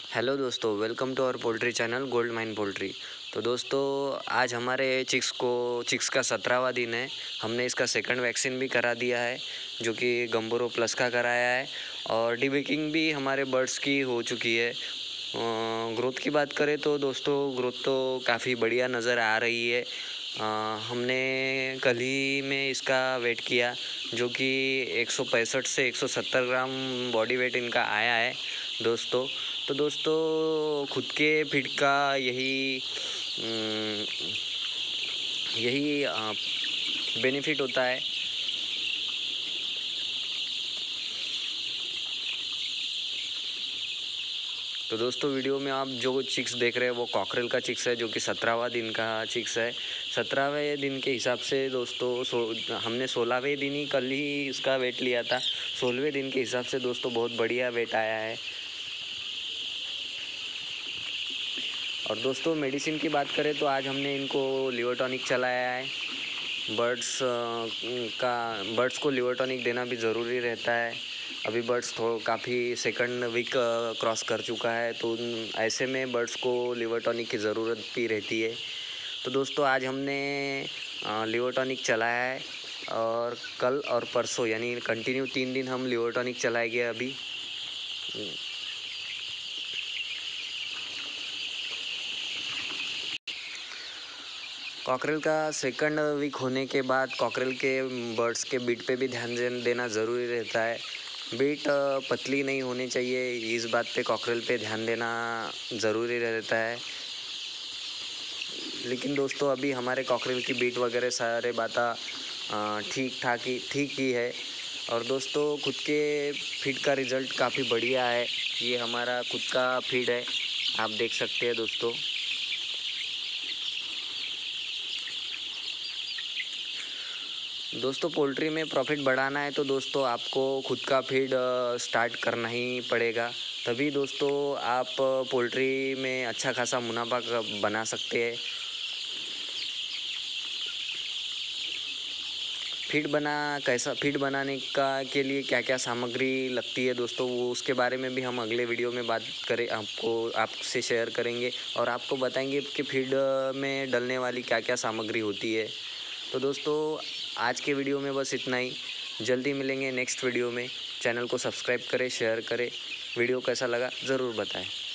Hello दोस्तों, welcome to our poultry channel gold mine poultry. तो दोस्तों, आज हमारे चिक्स का 17वां दिन है। हमने इसका सेकंड वैक्सीन भी करा दिया है, जो कि गंबोरो प्लस का कराया है, और डिबेकिंग भी हमारे बर्ड्स की हो चुकी है। ग्रोथ की बात करें तो दोस्तों, ग्रोथ तो काफ़ी बढ़िया नज़र आ रही है। हमने कल ही में इसका वेट किया, जो कि 165 से 170 ग्राम बॉडी वेट इनका आया है दोस्तों। तो दोस्तों, खुद के फीड का यही बेनिफिट होता है। तो दोस्तों, वीडियो में आप जो चिक्स देख रहे हैं वो कॉकरेल का चिक्स है, जो कि 17वां दिन का चिक्स है। 17वें दिन के हिसाब से दोस्तों हमने 16वें दिन ही कल ही इसका वेट लिया था। 16वें दिन के हिसाब से दोस्तों बहुत बढ़िया वेट आया है। और दोस्तों, मेडिसिन की बात करें तो आज हमने इनको लिवर टॉनिक चलाया है। बर्ड्स को लिवर टॉनिक देना भी ज़रूरी रहता है। अभी बर्ड्स काफ़ी सेकंड वीक क्रॉस कर चुका है, तो ऐसे में बर्ड्स को लिवर टॉनिक की ज़रूरत भी रहती है। तो दोस्तों, आज हमने लिवर टॉनिक चलाया है, और कल और परसों यानी कंटिन्यू 3 दिन हम लिवर टॉनिक चलाएंगे अभी। कॉकरेल का सेकंड वीक होने के बाद कॉकरेल के बर्ड्स के बीट पे भी ध्यान देना ज़रूरी रहता है। बीट पतली नहीं होनी चाहिए, इस बात पे कॉकरेल पे ध्यान देना ज़रूरी रहता है। लेकिन दोस्तों, अभी हमारे कॉकरेल की बीट वगैरह सारे बातें ठीक ही है। और दोस्तों, खुद के फीड का रिज़ल्ट काफ़ी बढ़िया है। ये हमारा खुद का फीड है, आप देख सकते हैं दोस्तों। दोस्तों, पोल्ट्री में प्रॉफिट बढ़ाना है तो दोस्तों आपको खुद का फीड स्टार्ट करना ही पड़ेगा। तभी दोस्तों आप पोल्ट्री में अच्छा खासा मुनाफा बना सकते हैं। फीड बनाने का के लिए क्या क्या सामग्री लगती है दोस्तों, वो उसके बारे में भी हम अगले वीडियो में बात करें, आपसे शेयर करेंगे और आपको बताएंगे कि फीड में डलने वाली क्या क्या सामग्री होती है। तो दोस्तों, आज के वीडियो में बस इतना ही। जल्दी मिलेंगे नेक्स्ट वीडियो में। चैनल को सब्सक्राइब करें, शेयर करें। वीडियो कैसा लगा ज़रूर बताएं।